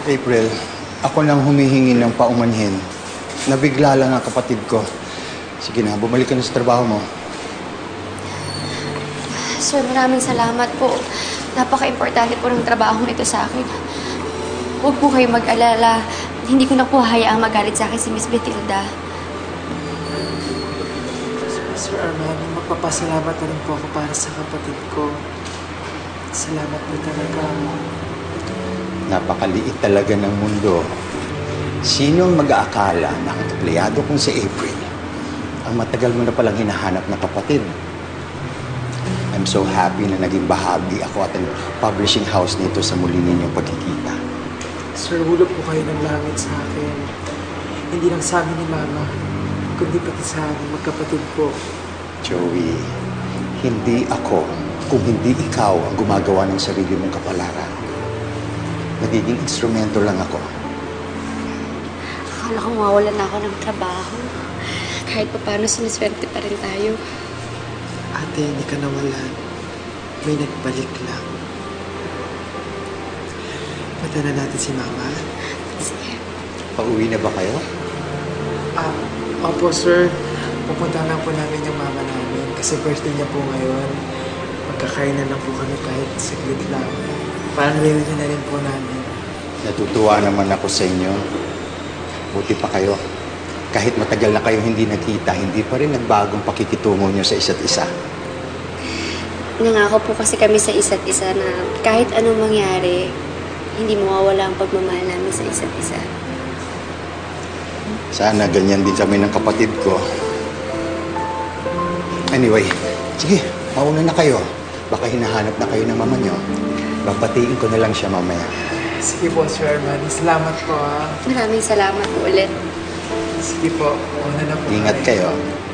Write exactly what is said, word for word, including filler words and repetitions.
April, ako nang humihingi ng paumanhin. Nabigla lang ang kapatid ko. Sige na, bumalik ka na sa trabaho mo. Sir, maraming salamat po. Napaka-importante po ng trabaho nito sa akin. Huwag po kayo mag-alala. Hindi ko na po hayaang magalit sa akin si Miss Betilda. Sir Armando, magpapasalamat na rin po ako para sa kapatid ko. Salamat po talaga. Napakaliit talaga ng mundo. Sino ang mag-aakala na ang empleyado kong si April ang matagal mo na palang hinahanap na kapatid? I'm so happy na naging bahagi ako at ang publishing house nito sa muli ninyong pagkikita. Sir, hulog po kayo ng langit sa akin. Hindi lang sa amin ni Mama, kundi pati sa amin magkapatid po. Joey, hindi ako kung hindi ikaw ang gumagawa ng sarili mong kapalaran. Nagiging instrumento lang ako. Akala ko mawalan na ako ng trabaho. Kahit pa paano siniswerte pa rin tayo. Ate, hindi ka nawalan. May nagbalik lang. Punta na natin si Mama. Sige. Pauwi na ba kayo? Ah, opo sir. Pupunta lang po namin yung mama namin. Kasi birthday niya po ngayon. Magkakainan lang po kami kahit saglit lang. Parang reunion na rin po namin. Natutuwa naman ako sa inyo. Buti pa kayo. Kahit matagal na kayo hindi nakita, hindi pa rin nagbagong pakikitungo nyo sa isa't isa. Nangako po kasi kami sa isa't isa na kahit anong mangyari, hindi mawawala ang pagmamahal namin sa isa't isa. Sana ganyan din kami ng kapatid ko. Anyway, sige, mauna na kayo. Baka hinahanap na kayo ng mama nyo. Babatiin ko na lang siya mamaya. Sige po, Sir Armando. Salamat po, ha. Maraming salamat po ulit. Sige po. Una na po. Ingat kayo.